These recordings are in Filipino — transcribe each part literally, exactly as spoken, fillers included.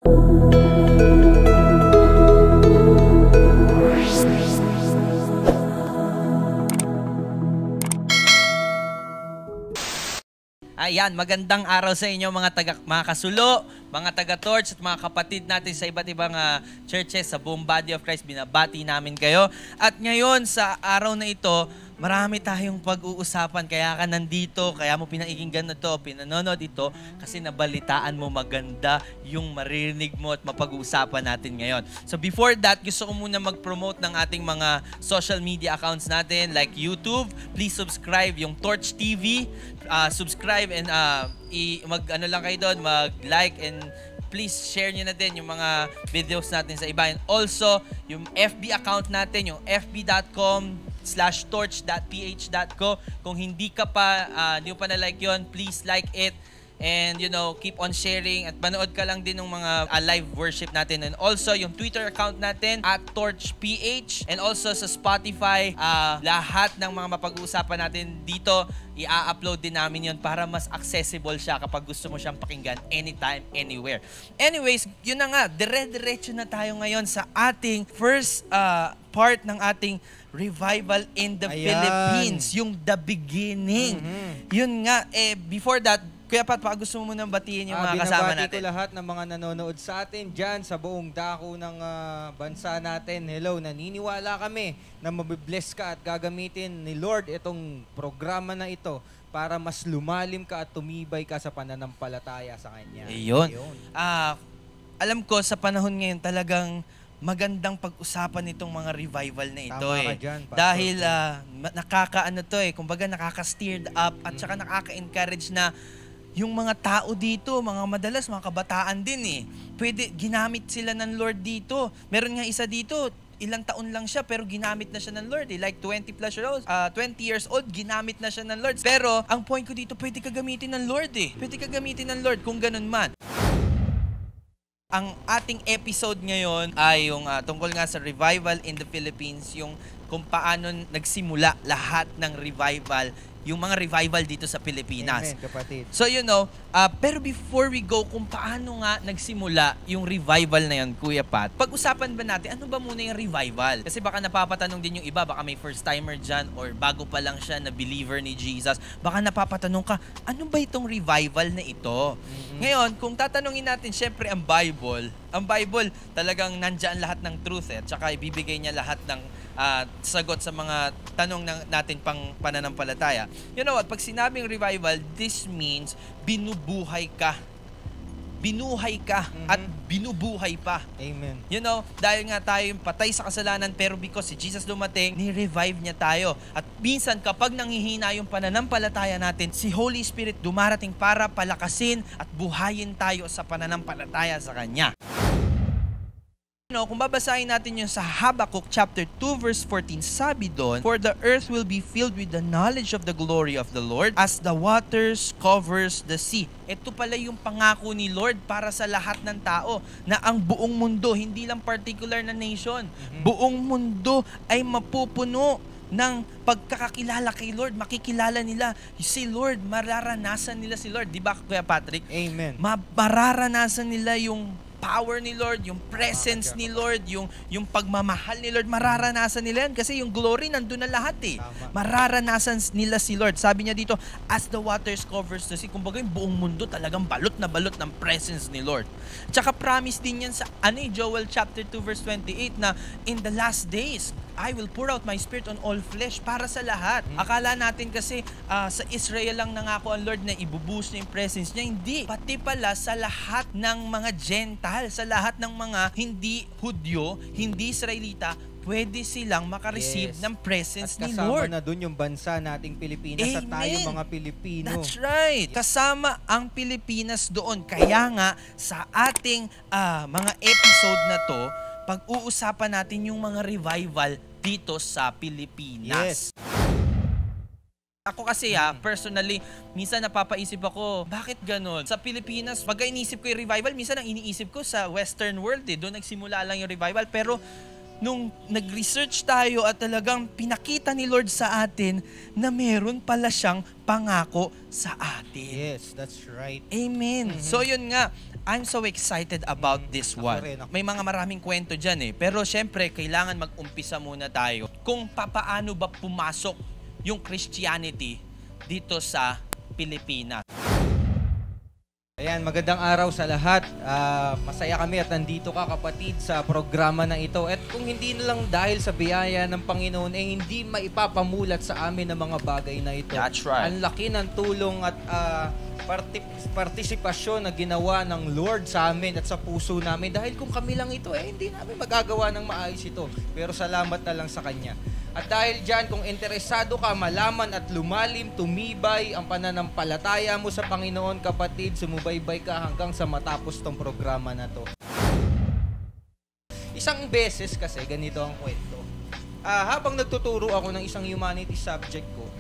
Ayan, magandang araw sa inyo mga taga mga kasulo, mga taga-torch at mga kapatid natin sa iba't ibang uh, churches sa buong Body of Christ. Binabati namin kayo. At ngayon sa araw na ito, marami tayong pag-uusapan. Kaya ka nandito, kaya mo pinakikinggan na ito, pinanonood ito, kasi nabalitaan mo maganda yung maririnig mo at mapag-uusapan natin ngayon. So before that, gusto ko muna mag-promote ng ating mga social media accounts natin like YouTube. Please subscribe yung Torch T V. Uh, subscribe and uh, i mag ano lang kayo doon, mag-like and please share nyo na din yung mga videos natin sa iba. And also, yung F B account natin, yung f b dot com slash torch dot p h dot co. Kung hindi ka pa, uh, hindi mo pa na-like yun, please like it. And, you know, keep on sharing at manood ka lang din ng mga uh, live worship natin. And also, yung Twitter account natin, at TorchPH. And also sa Spotify, uh, lahat ng mga mapag-uusapan natin dito, i-upload din namin yon para mas accessible siya kapag gusto mo siyang pakinggan anytime, anywhere. Anyways, yun na nga, dire-diretso na tayo ngayon sa ating first uh, part ng ating Revival in the Ayan. Philippines. Yung The Beginning. Mm-hmm. Yun nga, eh, before that, Kuya Pat, baka gusto mo munang batiin yung uh, mga kasama natin. Binabati ko lahat ng mga nanonood sa atin dyan sa buong dako ng uh, bansa natin. Hello, naniniwala kami na mabibless ka at gagamitin ni Lord itong programa na ito para mas lumalim ka at tumibay ka sa pananampalataya sa Kanya. Ayun. Uh, alam ko sa panahon ngayon talagang magandang pag-usapan itong mga revival na ito. Tama eh. ka dyan, Dahil uh, nakaka-ano to eh, kumbaga nakaka-steered up at saka nakaka-encourage na yung mga tao dito, mga madalas, mga kabataan din eh. Pwede, ginamit sila ng Lord dito. Meron nga isa dito, ilang taon lang siya pero ginamit na siya ng Lord eh. Like twenty plus years old, uh, twenty years old, ginamit na siya ng Lord. Pero ang point ko dito, pwede ka gamitin ng Lord eh. Pwede ka gamitin ng Lord kung ganun man. Ang ating episode ngayon ay yung uh, tungkol nga sa revival in the Philippines, yung kung paano nagsimula lahat ng revival, yung mga revival dito sa Pilipinas. Amen, kapatid. So you know, uh, pero before we go, kung paano nga nagsimula yung revival na yun, Kuya Pat, pag-usapan ba natin, ano ba muna yung revival? Kasi baka napapatanong din yung iba, baka may first timer dyan or bago pa lang siya na believer ni Jesus, baka napapatanong ka, ano ba itong revival na ito? Mm-hmm. Ngayon, kung tatanungin natin, syempre ang Bible, ang Bible talagang nandyan lahat ng truth eh, tsaka ibibigay niya lahat ng Uh, sagot sa mga tanong ng natin pang pananampalataya. You know what? Pag sinabing revival, this means binubuhay ka. Binuhay ka mm-hmm. at binubuhay pa. Amen. You know, dahil nga tayo yung patay sa kasalanan, pero because si Jesus dumating, ni-revive niya tayo. At minsan kapag nanghihina yung pananampalataya natin, si Holy Spirit dumarating para palakasin at buhayin tayo sa pananampalataya sa Kanya. No, kung babasahin natin yung sa Habakkuk chapter two verse fourteen, sabi doon, "For the earth will be filled with the knowledge of the glory of the Lord as the waters covers the sea." Ito pala yung pangako ni Lord para sa lahat ng tao na ang buong mundo, hindi lang particular na nation, mm-hmm. buong mundo ay mapupuno ng pagkakakilala kay Lord. Makikilala nila si Lord, mararanasan nila si Lord. Di ba, Kuya Patrick? Amen. Mararanasan nila yung power ni Lord, yung presence ni Lord, yung yung pagmamahal ni Lord, mararanasan nila yan kasi yung glory nandun na lahat eh. Tama. Mararanasan nila si Lord. Sabi niya dito, as the waters covers the sea, kumbaga yung buong mundo talagang balot na balot ng presence ni Lord. Tsaka promise din yan sa ano, Joel chapter two verse twenty-eight na in the last days, I will pour out my spirit on all flesh, para sa lahat. Hmm. Akala natin kasi uh, sa Israel lang nangako ang Lord na ibubuhos niya yung presence niya. Hindi. Pati pala sa lahat ng mga Gentile, sa lahat ng mga hindi Hudyo, hindi Israelita, pwede silang makareceive yes. ng presence at ni Lord. Kasama na dun yung bansa nating Pilipinas. Amen. At tayo mga Pilipino. That's right. Kasama ang Pilipinas doon. Kaya nga sa ating uh, mga episode na to, pag-uusapan natin yung mga revival dito sa Pilipinas. Yes. Ako kasi ha, personally, minsan napapaisip ako, bakit ganon? Sa Pilipinas, pag inisip ko yung revival, minsan ang iniisip ko sa Western world eh, doon nagsimula lang yung revival. Pero nung nag-research tayo at talagang pinakita ni Lord sa atin na meron pala siyang pangako sa atin. Yes, that's right. Amen. Mm-hmm. So yun nga, I'm so excited about Mm, this ako one. rin, ako. May mga maraming kwento dyan eh. Pero syempre, kailangan mag-umpisa muna tayo kung papaano ba pumasok yung Christianity dito sa Pilipinas. Ayan, magandang araw sa lahat. Ah, masaya kami at nandito ka kapatid sa programa na ito. At kung hindi na lang dahil sa biyaya ng Panginoon, eh hindi maipapamulat sa amin ang mga bagay na ito. That's right. Ang laki ng tulong at ah, parti- partisipasyon na ginawa ng Lord sa amin at sa puso namin. Dahil kung kami lang ito, eh hindi namin magagawa ng maayos ito. Pero salamat na lang sa Kanya. At dahil dyan, kung interesado ka malaman at lumalim, tumibay ang pananampalataya mo sa Panginoon, kapatid, sumubaybay ka hanggang sa matapos tong programa na to. Isang beses kasi, ganito ang kwento. Ah, habang nagtuturo ako ng isang humanities subject ko,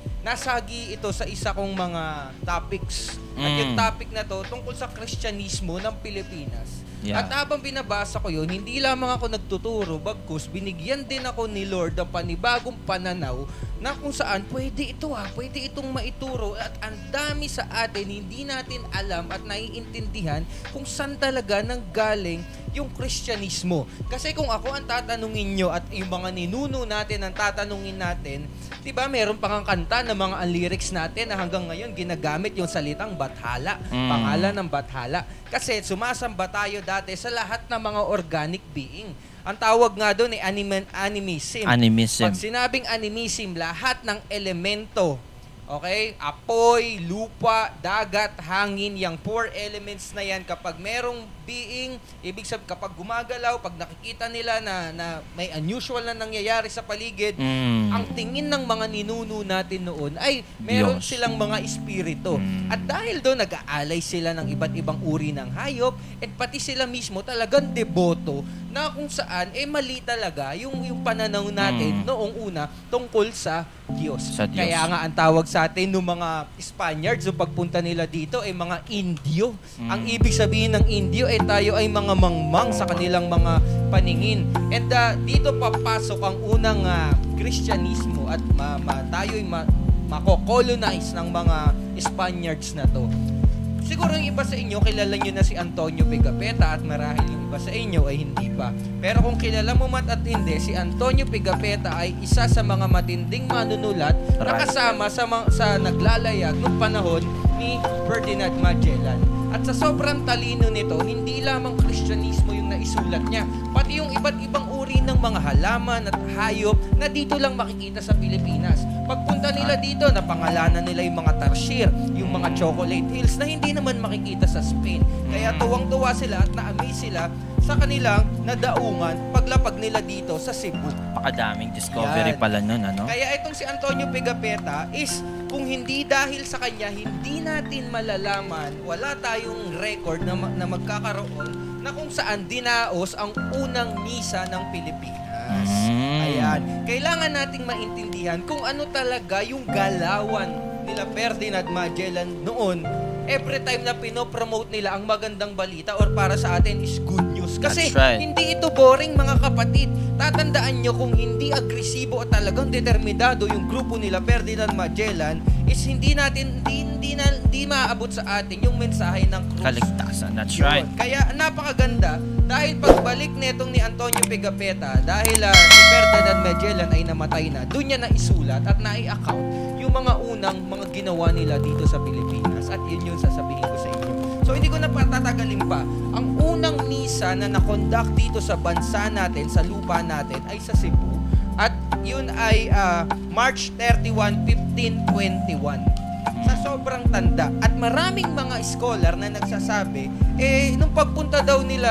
nasagi ito sa isa kong mga topics. At Mm. yung topic na to, tungkol sa Kristyanismo ng Pilipinas. Yeah. At habang binabasa ko yun, hindi lamang ako nagtuturo, bagkus, binigyan din ako ni Lord ng panibagong pananaw na kung saan pwede ito ha, pwede itong maituro at ang dami sa atin hindi natin alam at naiintindihan kung saan talaga nanggaling yung Kristyanismo. Kasi kung ako ang tatanungin nyo at yung mga ninuno natin ang tatanungin natin, di ba meron pang ang kanta ng mga ang lyrics natin na hanggang ngayon ginagamit yung salitang Bathala, Mm. pangalan ng Bathala. Kasi sumasamba tayo dati sa lahat ng mga organic being. Ang tawag nga doon ay anim- animism. Animism. Pag sinabing animism, lahat ng elemento, okay? Apoy, lupa, dagat, hangin, yung four elements na yan, kapag merong being, ibig sabihin, kapag gumagalaw, pag nakikita nila na, na may unusual na nangyayari sa paligid, Mm. ang tingin ng mga ninuno natin noon ay meron Diyos. silang mga espiritu. Mm. At dahil doon, nag-aalay sila ng iba't ibang uri ng hayop at pati sila mismo talagang deboto na kung saan, eh mali talaga yung, yung pananaw natin Mm. noong una tungkol sa Diyos. Sa Diyos. Kaya nga ang tawag sa atin ng mga Spaniards, yung pagpunta nila dito ay mga Indio. Mm. Ang ibig sabihin ng Indio ay tayo ay mga mangmang sa kanilang mga paningin. And uh, dito papasok ang unang uh, Kristyanismo at ma, ma, tayo ay ma, mako-colonize ng mga Spaniards na to. Siguro yung iba sa inyo, kilala nyo na si Antonio Pigafetta at marahil yung iba sa inyo ay hindi pa. Pero kung kilala mo man at hindi, si Antonio Pigafetta ay isa sa mga matinding manunulat na Right. kasama sa, mga, sa naglalayag noong panahon ni Ferdinand Magellan. At sa sobrang talino nito, hindi lamang Kristyanismo yung naisulat niya, pati yung iba't ibang uri ng mga halaman at hayop na dito lang makikita sa Pilipinas. Pagpunta nila dito, napangalanan nila yung mga tarsier, yung mga chocolate hills na hindi naman makikita sa Spain. Kaya tuwang-tuwa sila at na-amaze sila sa kanilang nadaungan paglapag nila dito sa Cebu. Pakadaming discovery Yan. pala nun, ano? Kaya itong si Antonio Pigafetta is, kung hindi dahil sa kanya, hindi natin malalaman, wala tayong record na, ma- na magkakaroon na kung saan dinaos ang unang misa ng Pilipinas. Mm. Ayan. Kailangan nating maintindihan kung ano talaga yung galawan nila Ferdinand Magellan noon. Every time na pinopromote nila ang magandang balita or para sa atin is good news. Kasi That's right. hindi ito boring, mga kapatid. Tatandaan nyo, kung hindi agresibo at talagang determinado yung grupo nila Ferdinand Magellan, is hindi natin, hindi, hindi, na, hindi maaabot sa atin yung mensahe ng krus. Kaligtasan. That's Yun. right. Kaya napakaganda dahil pagbalik netong ni Antonio Pigafetta, dahil uh, si Ferdinand Magellan ay namatay na, doon niya naisulat at nai-account yung mga unang mga ginawa nila dito sa Pilipinas. At yun yung sasabihin ko sa inyo. So hindi ko na patatagalin pa. Ang unang misa na nakonduct dito sa bansa natin, sa lupa natin, ay sa Cebu. At yun ay uh, March thirty-first, fifteen twenty-one. Sa sobrang tanda. At maraming mga scholar na nagsasabi, eh, nung pagpunta daw nila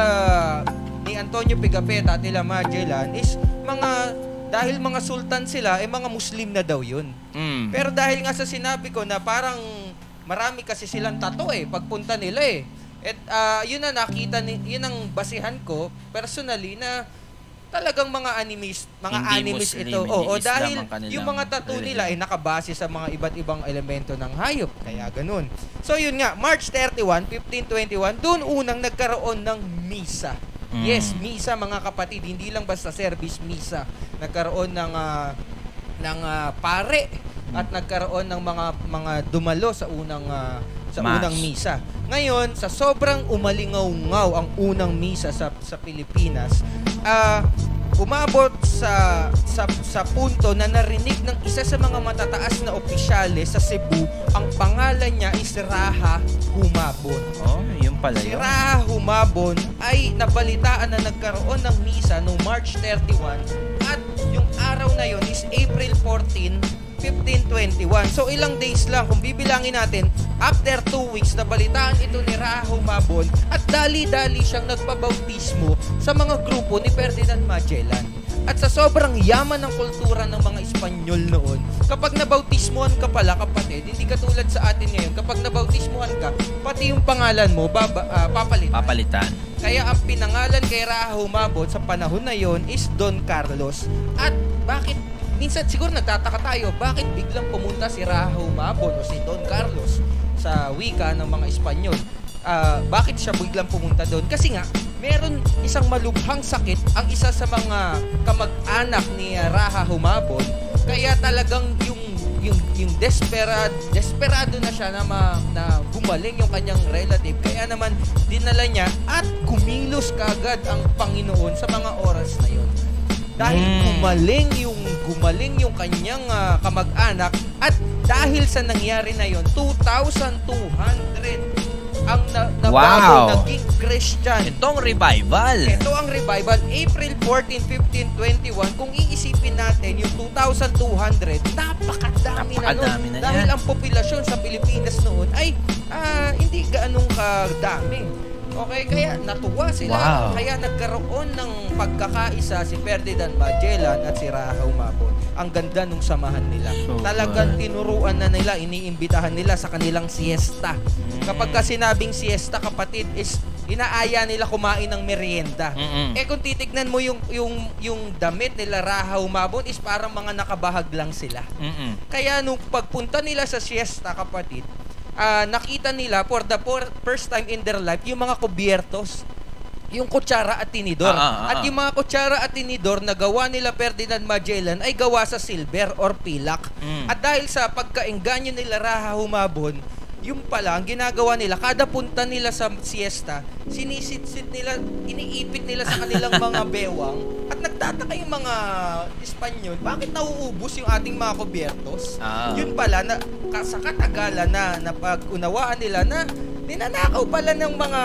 ni Antonio Pigafetta at nila Magellan is mga, dahil mga sultan sila, eh mga Muslim na daw yun. Mm. Pero dahil nga sa sinabi ko na parang marami kasi silang tato eh, pagpunta nila eh. At ah, yun na nakita, ni, yun ang basihan ko, personally, na talagang mga animist, mga Hindi animist Muslim, ito. hindi Oo, Islam dahil ang kanilang yung mga tattoo religion. nila ay nakabase sa mga iba't ibang elemento ng hayop. Kaya ganun. So yun nga, March thirty-first, fifteen twenty-one, doon unang nagkaroon ng misa. Mm. Yes, misa mga kapatid, hindi lang basta service, misa. Nagkaroon ng ah, ng ah, pare at nagkaroon ng mga mga dumalo sa unang ah, sa Mass. unang misa. Ngayon, sa sobrang umalingaw-ngaw ang unang misa sa sa Pilipinas, ah umabot sa, sa sa punto na narinig ng isa sa mga matataas na opisyales sa Cebu, ang pangalan niya is Raha Humabon. Oh, yun pala Si yun. Raha Humabon ay nabalitaan na nagkaroon ng misa noong March thirty-first at yung araw na yun is April fourteenth, fifteen twenty-one. So ilang days lang, kung bibilangin natin, after two weeks, nabalitaan ito ni Raha Humabon at dali-dali siyang nagpabautismo sa mga grupo ni Ferdinand Magellan. At sa sobrang yaman ng kultura ng mga Espanyol noon, kapag nabautismohan ka pala, kapatid, hindi katulad sa atin ngayon, kapag nabautismohan ka, pati yung pangalan mo, baba, uh, papalitan. Papalitan. Kaya ang pinangalan kay Raha Humabon sa panahon na yon is Don Carlos. At bakit minsan siguro nagtataka tayo, bakit biglang pumunta si Raha Humabon o si Don Carlos sa wika ng mga Espanyol? Uh, bakit siya biglang pumunta doon? Kasi nga, meron isang malubhang sakit ang isa sa mga kamag-anak ni Raha Humabon. Kaya talagang yung yung yung desperado, desperado na siya na, ma, na gumaling yung kanyang relative. Kaya naman dinala niya at kumilos kagad ang Panginoon sa mga oras na yon. Dahil Mm. gumaling yung gumaling yung kanyang uh, kamag-anak at dahil sa nangyari na yon, two thousand two hundred ang na, nabago, Wow. naging Christian. Itong revival. Ito ang revival, April fourteenth, fifteen twenty-one. Kung iisipin natin yung two thousand two hundred, napakadami, Napakadami na na nun. Dahil yan. ang populasyon sa Pilipinas noon ay ah, hindi gaanong kadami. Okay, kaya natuwa sila. Wow. Kaya nagkaroon ng pagkakaisa si Ferdinand Magellan at si Raha Humabon. Ang ganda nung samahan nila. So Talagang good. tinuruan na nila, iniimbitahan nila sa kanilang siesta. Kapag ka sinabing siesta, kapatid, is inaaya nila kumain ng merienda. Mm-mm. Eh kung titignan mo yung yung yung damit nila Raha Humabon is parang mga nakabahag lang sila. Mm-mm. Kaya nung pagpunta nila sa siesta, kapatid, ah, nakita nila for the for, first time in their life yung mga kubyertos, yung kutsara at tinidor. Ah, ah, ah, At yung mga kutsara at tinidor na gawa nila Ferdinand Magellan ay gawa sa silver or pilak. Mm. At dahil sa pagkaengganyo nila Raha Humabon, yung pala, ang ginagawa nila, kada punta nila sa siesta, sinisit-sit nila, iniipit nila sa kanilang mga bewang, at nagtataka yung mga Espanyol, bakit nauubos yung ating mga kubyertos? Ah. Yun pala, na, sa katagalan na, na pag-unawaan nila na, ninanakaw pala ng mga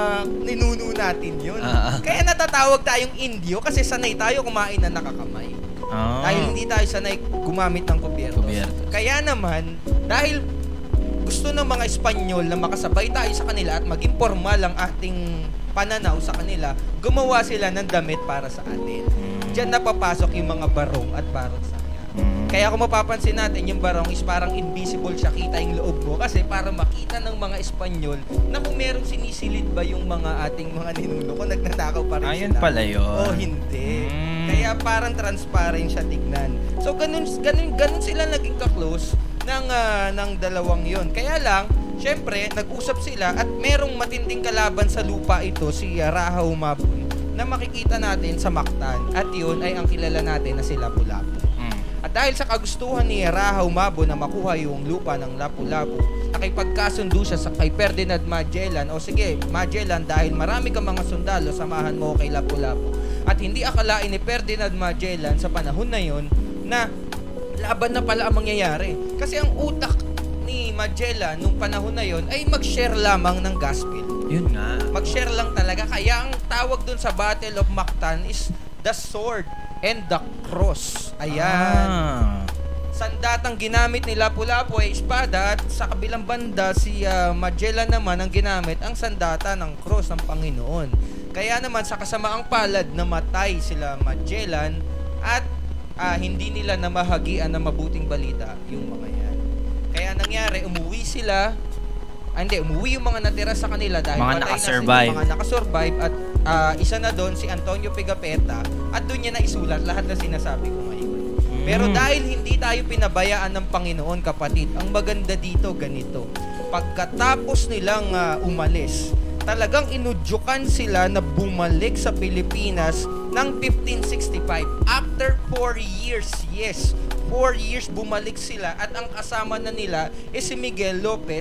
ninuno natin yun. Ah. Kaya natatawag tayong Indio kasi sanay tayo kumain na nakakamay. Ah. Dahil hindi tayo sanay gumamit ng kubyertos. Kubyertos. Kaya naman, dahil gusto ng mga Espanyol na makasabay tayo sa kanila at maging formal ang ating pananaw sa kanila, gumawa sila ng damit para sa atin. Diyan napapasok yung mga barong at barong saya. Kaya kung mapapansin natin, yung barong is parang invisible siya, kita yung loob mo. Kasi para makita ng mga Espanyol na kung merong sinisilid ba yung mga ating mga ninuno, kung nagnanakaw pa rin Ayun sila. pala yun. O hindi. Mm. Kaya parang transparent siya tignan. So ganun, ganun, ganun sila naging ka-close ng, uh, ng dalawang yon. Kaya lang, syempre, nag-usap sila at merong matinding kalaban sa lupa ito, si uh, Raha Humabon, na makikita natin sa Mactan. At yun ay ang kilala natin na si Lapu-Lapu. Mm. At dahil sa kagustuhan ni Raha Humabon na makuha yung lupa ng Lapu-Lapu, nakipagkasundo siya sa kay Ferdinand Magellan, o sige, Magellan, dahil marami kang mga sundalo, samahan mo kay Lapu-Lapu. At hindi akalain ni Ferdinand Magellan sa panahon na yon na laban na pala ang mangyayari. Kasi ang utak ni Magellan nung panahon na yon ay mag-share lamang ng gospel. Yun nga. Mag-share lang talaga. Kaya ang tawag dun sa Battle of Mactan is the sword and the cross. Ayan. Ah. Sandatang ginamit ni Lapu-Lapu ay espada, at sa kabilang banda si uh, Magellan naman ang ginamit ang sandata ng cross ng Panginoon. Kaya naman sa kasamaang palad, namatay sila Magellan at uh, hindi nila namahagian ng mabuting balita yung mga yan. Kaya nangyari, umuwi sila. Ah, hindi, umuwi yung mga natira sa kanila dahil Mga patay nakasurvive. na sila, mga nakasurvive. At uh, isa na doon si Antonio Pigafetta, at doon niya na isulat lahat na sinasabi ko ngayon. Pero Mm. dahil hindi tayo pinabayaan ng Panginoon, kapatid, ang maganda dito ganito. Pagkatapos nilang uh, umalis, talagang inudyukan sila na bumalik sa Pilipinas ng fifteen sixty-five. After four years, yes, four years bumalik sila, at ang kasama na nila is si Miguel Lopez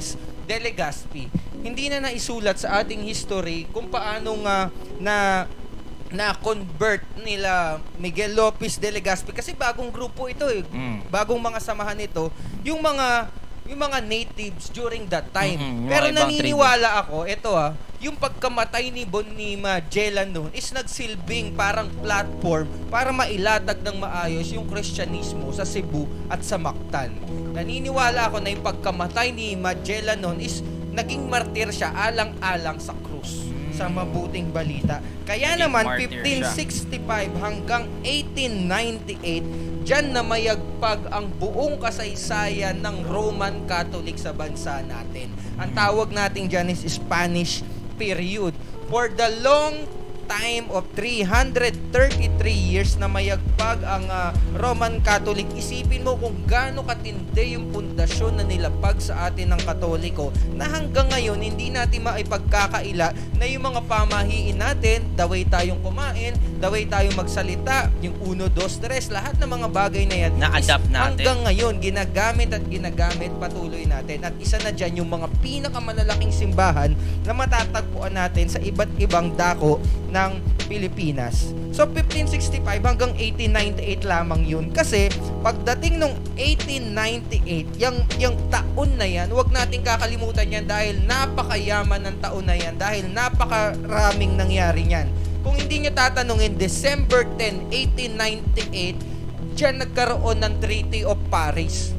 de Legazpi, hindi na naisulat sa ating history kung paano nga na na-convert nila Miguel Lopez de Legazpi kasi bagong grupo ito eh. Mm. Bagong mga samahan ito. Yung mga yung mga natives during that time. Mm-hmm. Pero naniniwala ako, ito ah, yung pagkamatay ni Bon ni Magellan noon is nagsilbing parang platform para mailatag ng maayos yung Kristyanismo sa Cebu at sa Mactan. Naniniwala ako na yung pagkamatay ni Magellan noon is naging martir siya alang-alang sa krus. Sa mabuting balita. Kaya Naging naman, martyr fifteen sixty-five hanggang eighteen ninety-eight, dyan na mayagpag ang buong kasaysayan ng Roman Catholic sa bansa natin. Ang tawag natin dyan is Spanish period. For the long time of three hundred thirty-three years na mayagpag ang uh, Roman Catholic, isipin mo kung gaano katindi yung pundasyon na nilapag sa atin ng Katoliko na hanggang ngayon hindi natin maipagkakaila na yung mga pamahiin natin, the way tayong kumain, the way tayong magsalita, yung uno, dos, tres, lahat ng mga bagay na yan Na-adapt natin. hanggang ngayon ginagamit at ginagamit patuloy natin. At isa na dyan yung mga pinakamalalaking simbahan na matatagpuan natin sa iba't ibang dako ng Pilipinas. So fifteen sixty-five hanggang eighteen ninety-eight lamang yun. Kasi pagdating nung eighteen ninety-eight, yung, yung taon na yan, huwag nating kakalimutan yan dahil napakayaman ng taon na yan, dahil napakaraming nangyari yan. Kung hindi nyo tatanungin, December tenth, eighteen ninety-eight, dyan nagkaroon ng Treaty of Paris.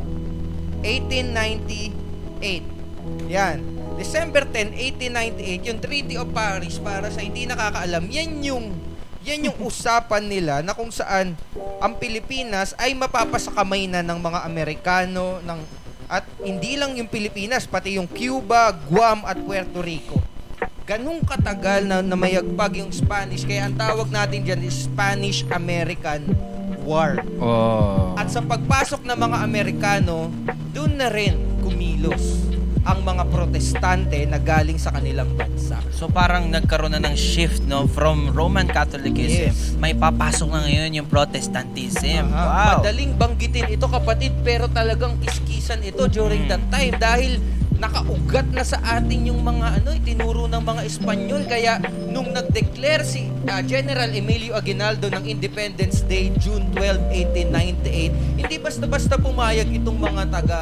eighteen ninety-eight. Yan. December tenth, eighteen ninety-eight, yung Treaty of Paris, para sa hindi nakakaalam, yan yung yan yung usapan nila na kung saan ang Pilipinas ay mapapasakamay na ng mga Amerikano ng, at hindi lang yung Pilipinas, pati yung Cuba, Guam at Puerto Rico. Ganung katagal na, na mayagpag yung Spanish, kaya ang tawag natin dyan is Spanish-American War. Oh. At sa pagpasok ng mga Amerikano, doon na rin kumilos ang mga protestante na galing sa kanilang bansa. So parang nagkaroon na ng shift, no, from Roman Catholicism. Yes. May papasok na ngayon yung Protestantism. Aha. Wow. Madaling banggitin ito, kapatid, pero talagang kiskisan ito during Mm. that time dahil nakaugat na sa atin yung mga ano, itinuro ng mga Espanyol. Kaya nung nag-declare si uh, General Emilio Aguinaldo ng Independence Day, June twelfth, eighteen ninety-eight, hindi basta-basta pumayag itong mga taga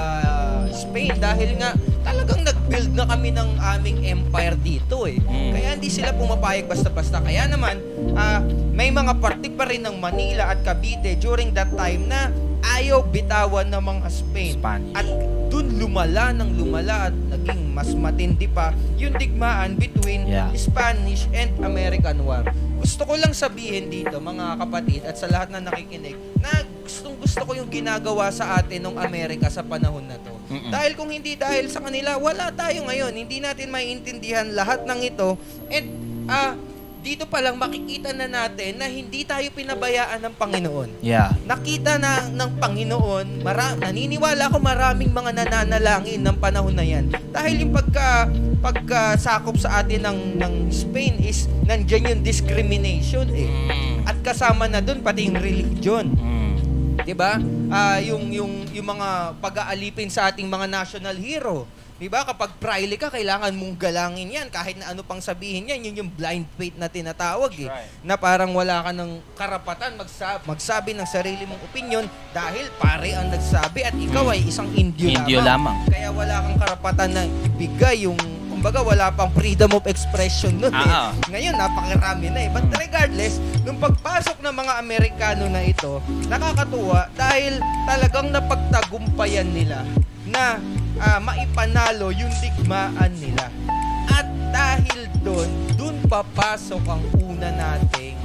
Spain dahil nga talagang nag-build na kami ng aming empire dito eh. Mm. Kaya hindi sila pumapayag basta-basta. Kaya naman, uh, may mga parte pa rin ng Manila at Cavite during that time na ayaw bitawan ng mga Spain. Spanish. At dun lumala ng lumala at naging mas matindi pa yung digmaan between Yeah. Spanish and American War. Gusto ko lang sabihin dito, mga kapatid, at sa lahat na nakikinig, na gustong gusto ko yung ginagawa sa atin ng Amerika sa panahon na to. Mm-mm. Dahil kung hindi dahil sa kanila, wala tayo ngayon. Hindi natin maiintindihan lahat ng ito. And ah, dito pa lang makikita na natin na hindi tayo pinabayaan ng Panginoon. Yeah. Nakita na ng Panginoon, mara, naniniwala ako maraming mga nananalangin ng panahon na yan. Dahil yung pagka, pagkasakop sa atin ng, ng Spain is nandyan yung discrimination eh. Mm. At kasama na dun pati yung religion. Mm. 'Di ba? Ah, yung yung yung mga pag-aalipin sa ating mga national hero. 'Di ba? Kapag praile ka, kailangan mong galangin 'yan kahit na ano pang sabihin niyan. Yun yung blind faith na tinatawag eh. Right. Na parang wala ka ng karapatan magsabi, magsabi ng sarili mong opinion dahil pare ang nagsabi at ikaw ay isang Indio, Indio lamang. Kaya wala kang karapatan na ibigay yung, kumbaga wala pang freedom of expression nun eh. Ah. Ngayon, napakarami na eh. But regardless, nung pagpasok ng mga Amerikano na ito, nakakatuwa dahil talagang napagtagumpayan nila na ah, maipanalo yung digmaan nila. At dahil doon, doon papasok ang una nating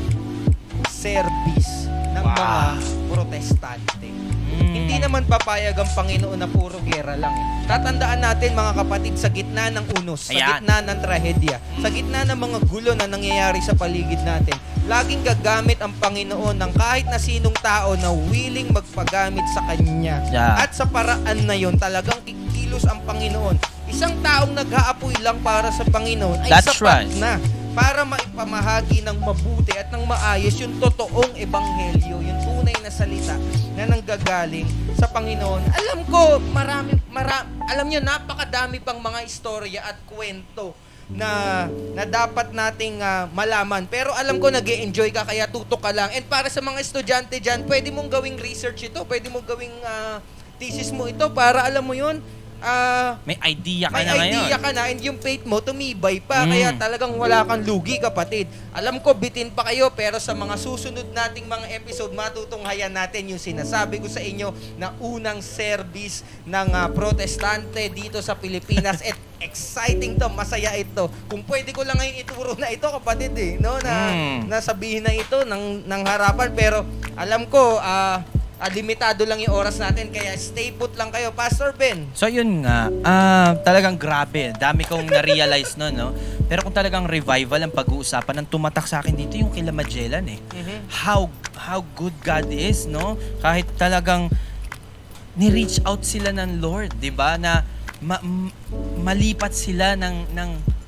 service ng Wow. mga protestante. Mm. Hindi naman papayag ang Panginoon na puro gera lang eh. Tatandaan natin, mga kapatid, sa gitna ng unos, sa Ayan. gitna ng trahedya, sa gitna ng mga gulo na nangyayari sa paligid natin, laging gagamit ang Panginoon ng kahit na sinong tao na willing magpagamit sa Kanya. Yeah. At sa paraan na yon, talagang kikilos ang Panginoon. Isang taong naghaapoy lang para sa Panginoon ay That's sapat right. na para maipamahagi ng mabuti at ng maayos yung totoong ebanghelyo, yung tunay na salita na nanggagaling sa Panginoon. Alam ko, marami, marami, alam niyo, napakadami pang mga istorya at kwento na na dapat nating uh, malaman. Pero alam ko nag-e-enjoy ka kaya tutok ka lang. And para sa mga estudyante dyan, pwede mong gawing research ito, pwede mong gawing uh, thesis mo ito para alam mo yun, Uh, may idea ka may na ngayon. May idea ka na and yung faith mo tumibay pa. Mm. Kaya talagang wala kang lugi, kapatid. Alam ko, bitin pa kayo, pero sa mga susunod nating mga episode, matutunghayan natin yung sinasabi ko sa inyo na unang service ng uh, protestante dito sa Pilipinas. At exciting to, masaya ito. Kung pwede ko lang ngayon ituro na ito, kapatid, eh, no? Na, mm. nasabihin na ito ng, ng harapan. Pero alam ko, ah, uh, Uh, limitado lang yung oras natin, kaya stay put lang kayo. Pastor Ben. So yun nga, uh, talagang grabe. Dami kong na-realize no, no? Pero kung talagang revival ang pag-uusapan, ang tumatak sa akin dito yung kila Magellan eh. Mm-hmm. How how good God is, no? Kahit talagang ni-reach out sila ng Lord, di ba? Na ma- m- malipat sila ng, ng,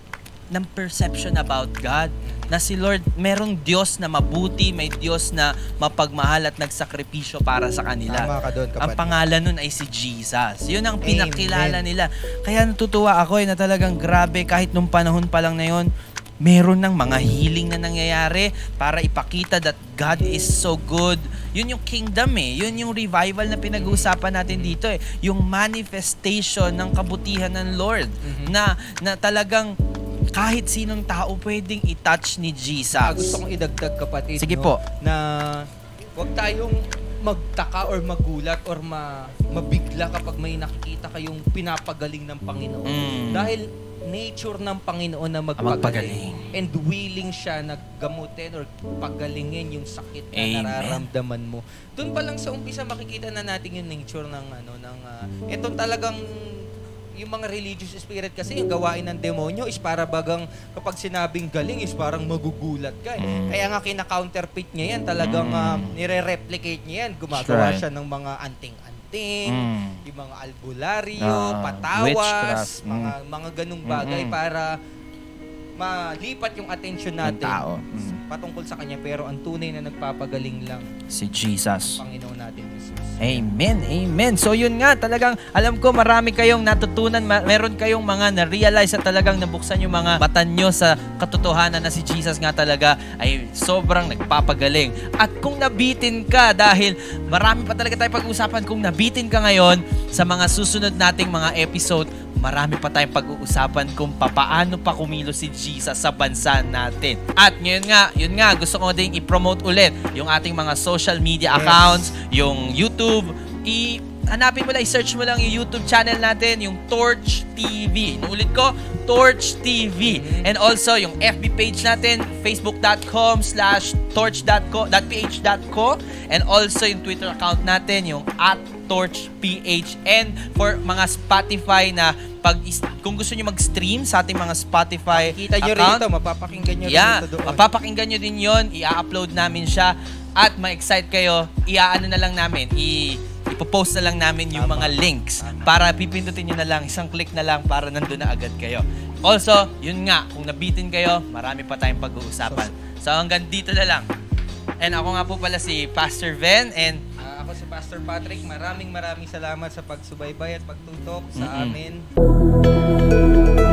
ng perception about God. Na si Lord, merong Diyos na mabuti, may Diyos na mapagmahal at nagsakripisyo para sa kanila. Tama ka doon, kapatid. Ang pangalan nun ay si Jesus. Yun ang pinakilala Amen. Nila. Kaya natutuwa ako eh, na talagang grabe, kahit nung panahon pa lang na yun, meron ng mga healing na nangyayari para ipakita that God is so good. Yun yung kingdom eh. Yun yung revival na pinag-uusapan natin dito eh. Yung manifestation ng kabutihan ng Lord. Mm-hmm. Na, na talagang kahit sinong tao pwedeng i-touch ni Jesus. Ah, gusto kong idagdag, kapatid. Sige no? po. Na huwag tayong magtaka or magulat or ma mabigla kapag may nakikita kayong pinapagaling ng Panginoon. Mm. Dahil nature ng Panginoon na magpagaling, magpagaling. And willing siya na gamutin or pagalingin yung sakit na Amen. Nararamdaman mo. Doon pa lang sa umpisa makikita na natin yung nature ng ano ng uh, etong talagang yung mga religious spirit kasi yung gawain ng demonyo is para bagang kapag sinabing galing is parang magugulat ka. Eh. Mm. Kaya nga kina-counterfeit niya yan. Talagang mm. uh, nire-replicate niya yan. Gumagawa right. siya ng mga anting-anting, mm. yung mga albularyo, uh, patawas, mga mm. mga ganung bagay mm-hmm. para malipat yung attention natin tao. Mm. patungkol sa kanya. Pero ang tunay na nagpapagaling lang si Jesus. Panginoon natin, Jesus. Amen, amen. So yun nga, talagang alam ko marami kayong natutunan, ma- meron kayong mga na-realize at talagang nabuksan yung mga mata nyo sa katotohanan na si Jesus nga talaga ay sobrang nagpapagaling. At kung nabitin ka, dahil marami pa talaga tayo pag-uusapan, kung nabitin ka ngayon sa mga susunod nating mga episode, marami pa tayong pag-uusapan kung papaano pa kumilos si Jesus sa bansa natin. At ngayon nga, yun nga, gusto ko ding i-promote ulit yung ating mga social media accounts, yes. yung YouTube, i- hanapin mo lang, i-search mo lang yung YouTube channel natin, yung Torch T V. Inuulit ko, Torch T V. Mm-hmm. And also, yung F B page natin, facebook.com slash torch.ph.co. And also, yung Twitter account natin, yung at Torch P H. And for mga Spotify na pag kung gusto niyo mag-stream sa ating mga Spotify kita nyo account, rito, mapapakinggan nyo yeah, rito doon. mapapakinggan nyo din yon, i-upload namin siya at ma-excite kayo, i-aano na lang namin, i- ipopost na lang namin yung Tama. mga links Tama. para pipindutin nyo na lang, isang click na lang para nandun na agad kayo. Also, yun nga, kung nabitin kayo, marami pa tayong pag-uusapan. So hanggang dito na lang. And ako nga po pala si Pastor Ven and Ako si Pastor Patrick. Maraming maraming salamat sa pagsubaybay at pagtutok sa Mm-mm. amin.